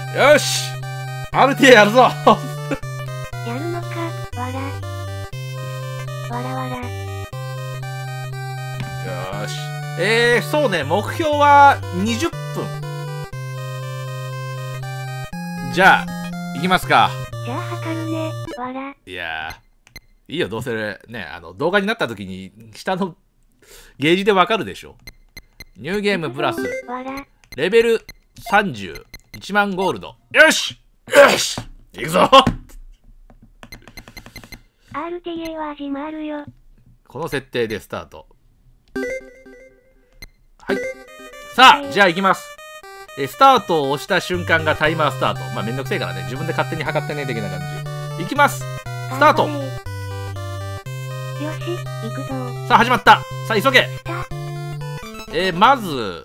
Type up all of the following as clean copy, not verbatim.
よし RTA やるぞやるのか、わら。わらわら。 よし。そうね、目標は20分。じゃあ、行きますか。 じゃあ測るね、わら。 いやー、いいよ、どうせね、動画になった時に、下のゲージでわかるでしょ。ニューゲームプラス、 わら。 レベル30、1万ゴールド。よしよし行くぞ RTA は始まるよ。 この設定でスタート。はい。さあ、じゃあ行きます。スタートを押した瞬間がタイマースタート。まあめんどくせえからね、自分で勝手に測ってね、的な感じ。行きます。スタート。 よし、行くぞ。 さあ始まった。さあ急げ。まず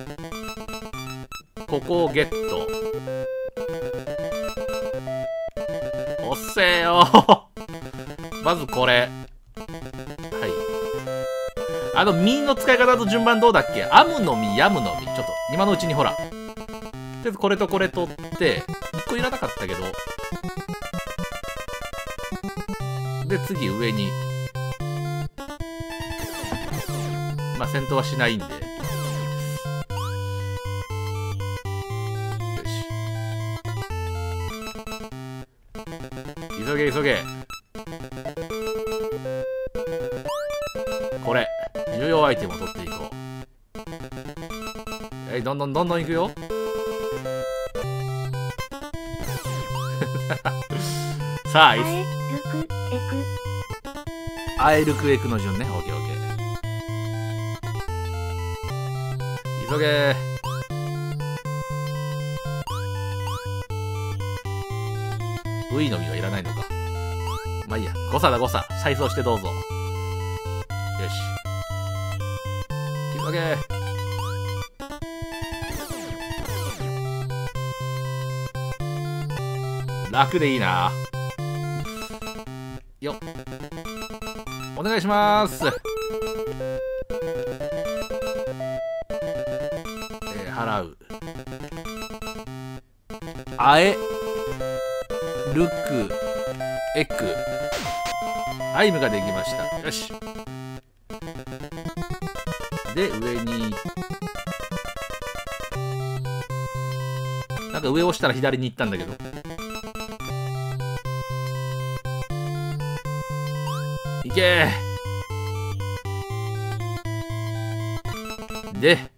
ここをゲット。おっせーよまずこれ。はい。実の使い方と順番どうだっけ？アムの実、ヤムの実。ちょっと今のうちにほら。とりあえずこれとこれ取って、1個いらなかったけど。で、次上に。まあ戦闘はしないんで。よし。急げ急げ。これ。重要アイテムを取っていこう。どんどんどんどんいくよ。さあ、アエルクエクの順ね。オッケーオッケー。急げー。ウイの実はいらないのか。まあいいや。誤差だ誤差。再送してどうぞ。よし。急げー。楽でいいな。よっ。お願いしまーす。払う。あえルクエクアイムができました。よし。で上になんか上押したら左に行ったんだけど。いけー。で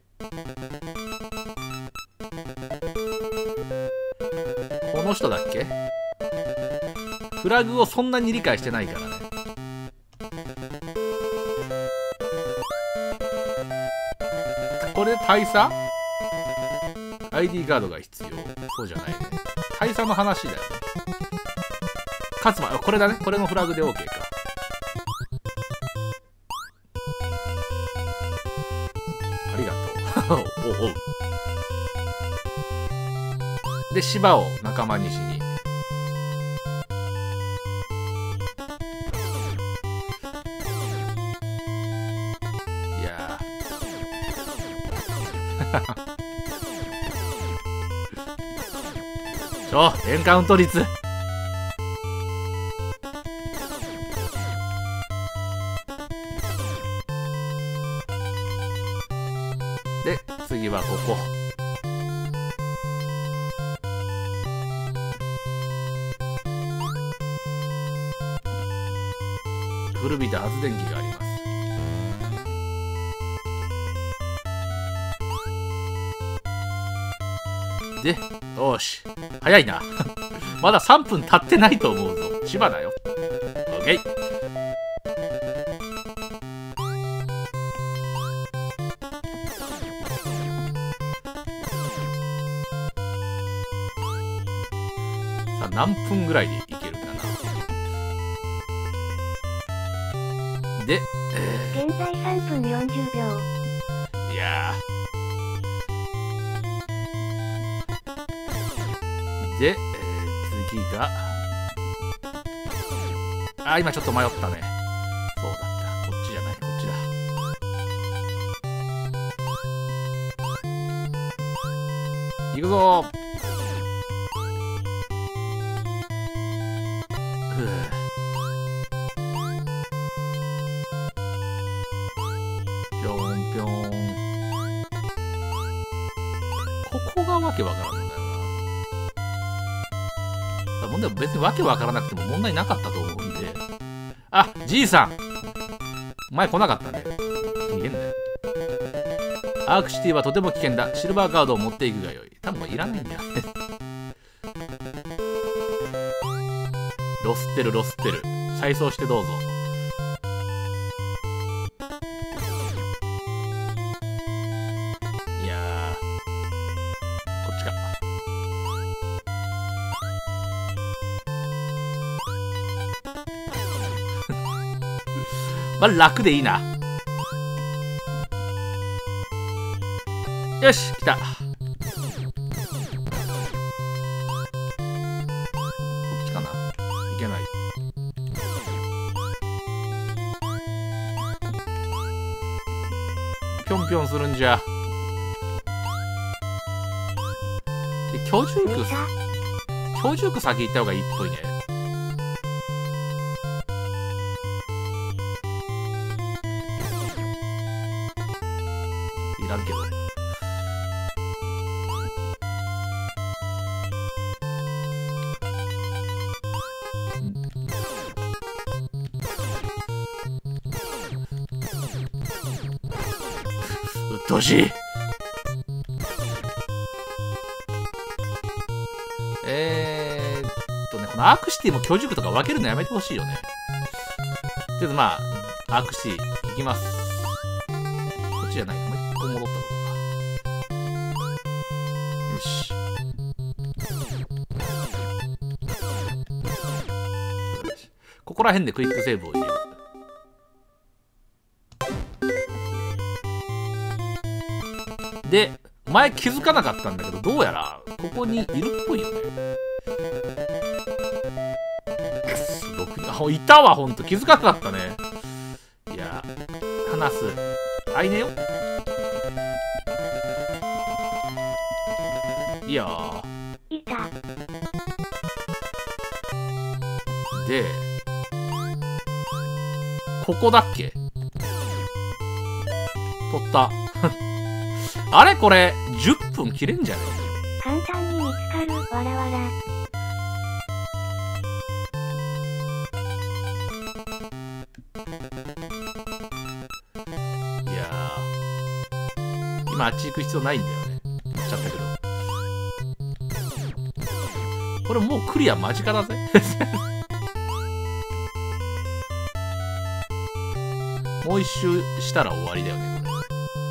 この人だっけ？フラグをそんなに理解してないからね。これ大佐？ ID カードが必要。そうじゃないね。大佐の話だよね。勝つま、これだね。これのフラグで OK か。ありがとう。おうおう。で、芝を仲間にしに。いやエンカウント率。で、次はここ。古びた発電機があります。で、よし。早いな。まだ3分経ってないと思うぞ。千葉だよ。オッケー。さあ、何分ぐらいでいけるかな。で、 現在3分40秒。 いやで、次が今ちょっと迷ったね。そうだった。こっちじゃない、こっちだ。行くぞー。 がわけわからんのだよな。問題は別にわけわからなくても問題なかったと思うんで。あ、じいさん前来なかったね。逃げんだよ。アークシティはとても危険だ。シルバーカードを持っていくがよい。多分もういらないんだよね。ロスってるロスってる。再送してどうぞ。いやー、こっちか。まあ楽でいいな。よし、来た。こっちかな。いけない。ぴょんぴょんするんじゃ。で、居住区先行った方がいいっぽいね。いらんけど。うっとうしい。このアークシティも居住区とか分けるのやめてほしいよね。とりあえずまあ、アークシティ行きます。こっちじゃない。もう一個戻ったとこか。よし。ここら辺でクイックセーブを入れる。で、前気づかなかったんだけど、どうやらここにいるっぽいよね。いたわ、ほんと。気づかなかったね。いや、話す。あいねよ。いやー。 いた。 で、ここだっけ？取った。あれこれ、10分切れんじゃね？ 簡単に見つかる、わらわら。 いやー、今あっち行く必要ないんだよね。言っちゃったけど。これもうクリア間近だぜ。もう一周したら終わりだよね、これ。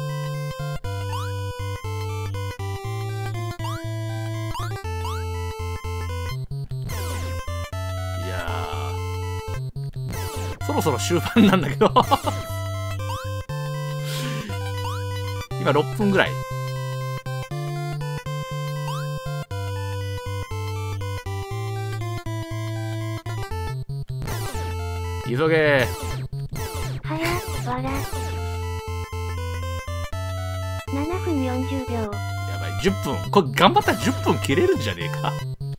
いやー、そろそろ終盤なんだけど。今6分ぐらい。急げわら。7分40秒。 やばい、10分。これ頑張ったら10分切れるんじゃねえか。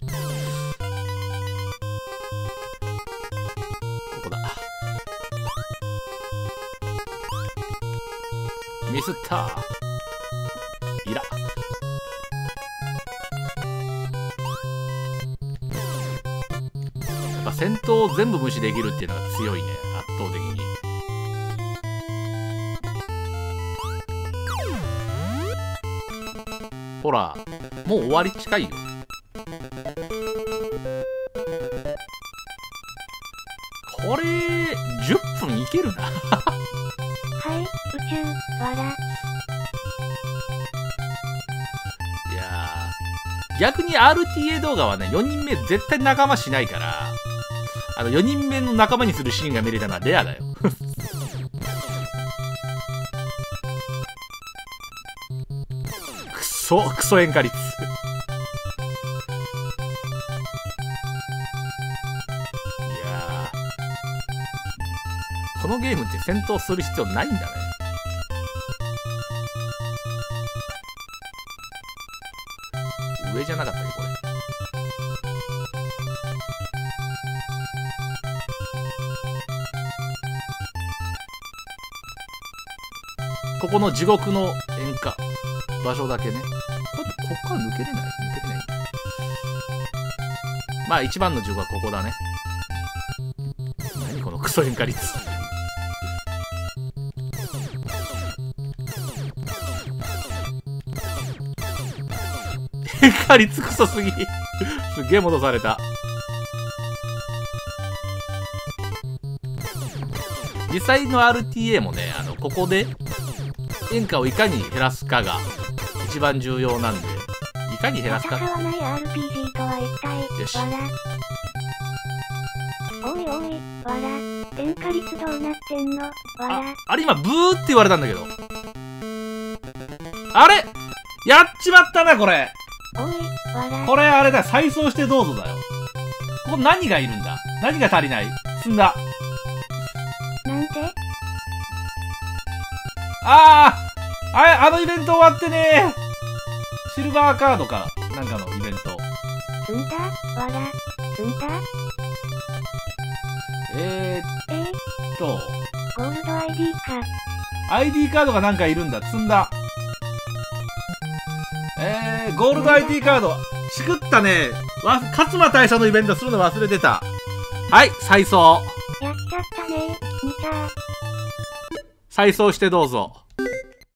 ここだ。ミスった。いら。やっぱ戦闘を全部無視できるっていうのが強いね、圧倒的に。ほら、もう終わり近いよ。これ、10分いけるな。 はい、宇宙、わら。 いやー、逆に RTA 動画はね、4人目絶対仲間しないから、4人目の仲間にするシーンが見れたのはレアだよ。クソ演歌率。いやー、このゲームって戦闘する必要ないんだね。上じゃなかったっけこれ。ここの地獄の演歌場所だけね。 こっから抜けれないんだ。まあ一番の10はここだね。何このクソ変化率。変化率クソすぎ。すっげえ戻された。実際の RTA もね、ここで変化をいかに減らすかが一番重要なんで、いかに減らすか。 戦わない RPG とは一体。 よし。 わら。おいおい、わら。変化率どうなってんの？わら。 あれ今ブーって言われたんだけど。あれやっちまったな、これ。 おい、わら。 これあれだ、再送してどうぞだよ。ここ何がいるんだ？何が足りない？積んだ。 なんで？ あのイベント終わってねー。シルバーカードかなんかのイベント。 積んだ？わら。積んだ？ゴールド ID か。 ID カードがなんかいるんだ。積んだ。ゴールド ID カード。しくったね。勝間大佐のイベントするの忘れてた。はい、再送。 やっちゃったね、みちゃー。 再送してどうぞ。